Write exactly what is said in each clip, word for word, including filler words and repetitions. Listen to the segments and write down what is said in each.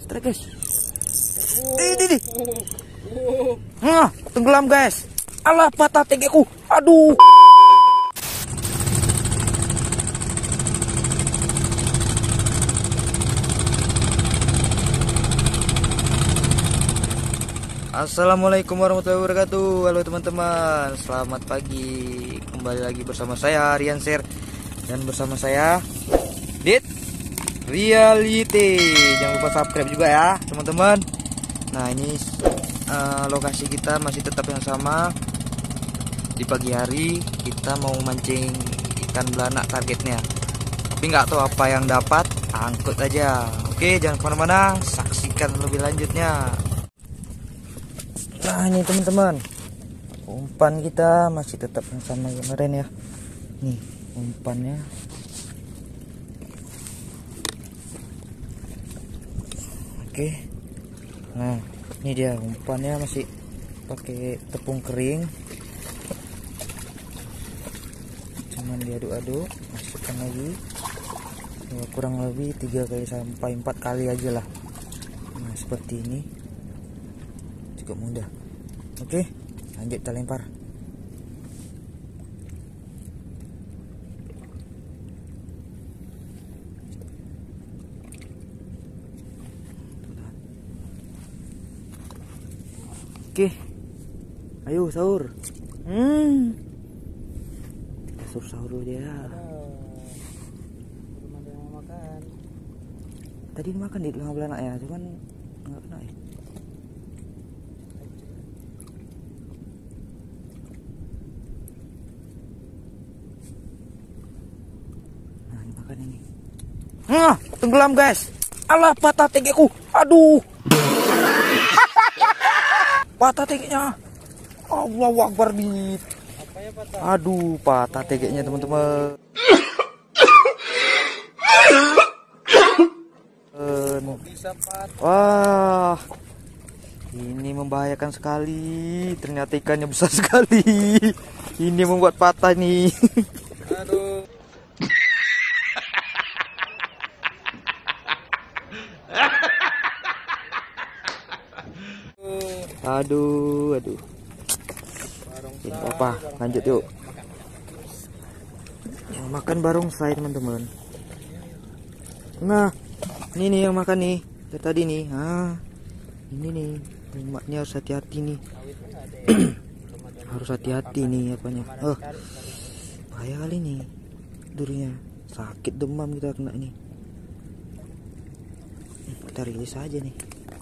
Strike guys. Ini nih. Nah, tenggelam guys. Alah, patah tegeku. Aduh. Assalamualaikum warahmatullahi wabarakatuh. Halo teman-teman, selamat pagi. Kembali lagi bersama saya Rian Sir dan bersama saya Dit Reality. Jangan lupa subscribe juga ya teman-teman. Nah ini uh, lokasi kita masih tetap yang sama. Di pagi hari kita mau mancing ikan belanak targetnya. Tapi nggak tahu apa yang dapat, angkut aja. Oke, jangan kemana-mana, saksikan lebih lanjutnya. Nah ini teman-teman, umpan kita masih tetap yang sama kemarin ya. Nih umpannya. Oke. Nah ini dia umpannya, masih pakai tepung kering. Cuman diaduk-aduk, masukkan lagi. Ya, kurang lebih tiga kali sampai empat kali aja lah. Nah seperti ini. Cukup mudah. Oke, lanjut kita lempar. Oke, ayo sahur. Hmm, sahur sahur dulu dia. Belum ada yang mau makan. Tadi makan di tengah belanak ya, cuman nggak kena ya. Makan ini. Nah, tenggelam guys. Alah, patah tegeku. Aduh. Patah tegeknya. Allahu Akbar nih. Apanya patah? Aduh, patah tegeknya teman-teman. Bisa patah. Wah. Ini membahayakan sekali. Ternyata ikannya besar sekali. Ini membuat patah nih. Aduh. Aduh, aduh. Ini apa? Lanjut yuk. Yang makan barongsai teman-teman. Nah, ini nih yang makan nih. Dari tadi nih. Ah, ini nih. Umatnya harus hati-hati nih. Harus hati-hati nih apanya. Oh, bahaya kali nih. Durinya sakit, demam kita kena ini. Kita rilis aja nih.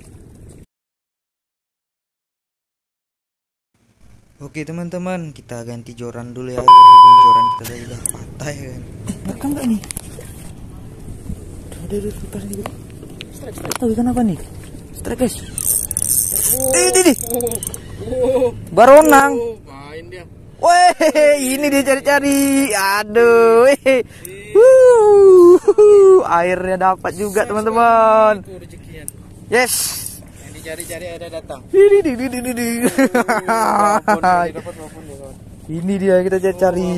Oke teman-teman, kita ganti joran dulu ya. Berhubung joran kita tadi udah patah ya kan. Rekam nggak nih? Aduh, aduh, lepas nih. Tahu ikan apa nih? Strike guys. Eh, ini nih. Baronang. Main dia. Weh, ini dia cari-cari. Aduh, weh. Wuh, airnya dapat juga teman-teman. Itu rezekinya. Yes. Cari-cari ada datang. Ini dia kita cari.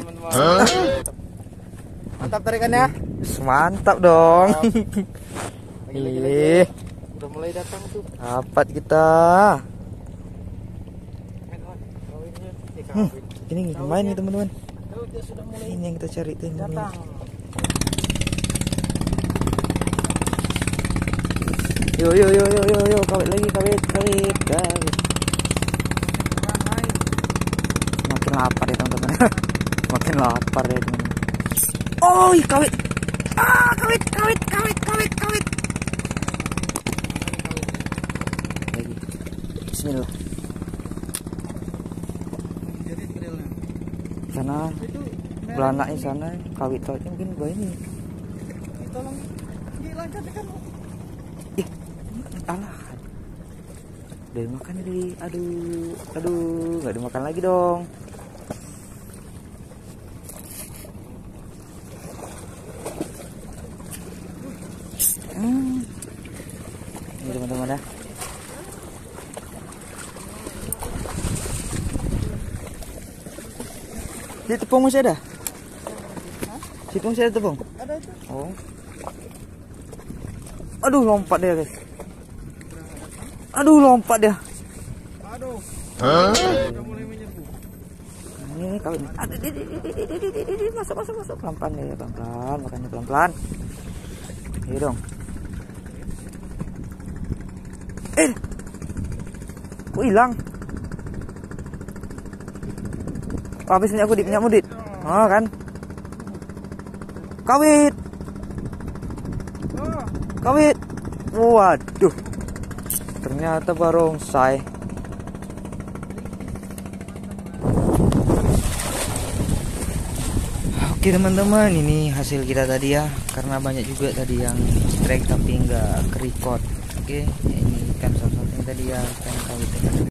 Mantap tarikannya. Mantap dong. Ih, Udah mulai datang tuh. dapat kita. Hmm, ini main nih teman-teman. Ini yang kita cari tuh. Datang. Yo yo yo yo yo yo, kawit lagi, kawit, kawit, kawit. Makin lapar ya teman-teman. Makin lapar ya teman-teman. Oh, kawit. Ah, kawit, kawit, kawit, kawit, kawit. Lagi. Bismillah. Sana belanaknya sana, kawit kawitnya mungkin banyak. Tolong diangkat kan. Ih, alah. Udah makan tadi. Aduh, aduh, nggak dimakan lagi dong. Hmm. Ini teman-teman ya. Di tepung masih ada? Tepung masih ada tepung? Ada itu. Oh. Aduh, lompat dia guys. Aduh, lompat dia. Aduh. Hah? Udah mulai menyebu. Ini kawin. Aduh, di, di, di, di, di, di, di, di, masuk, masuk, masuk. Pelan-pelan ya, pelan-pelan. Makanya pelan-pelan. Iya dong. Eh, kok hilang? Oh, habis minyak aku, Dit. Minyakmu, Dit. Oh, kan? Kawit. Kawit. Waduh. Ternyata barongsai. Oke teman-teman, ini hasil kita tadi ya. Karena banyak juga tadi yang strike tapi nggak ke record. Oke, ini ikan salah satu yang tadi ya, ikan kawit.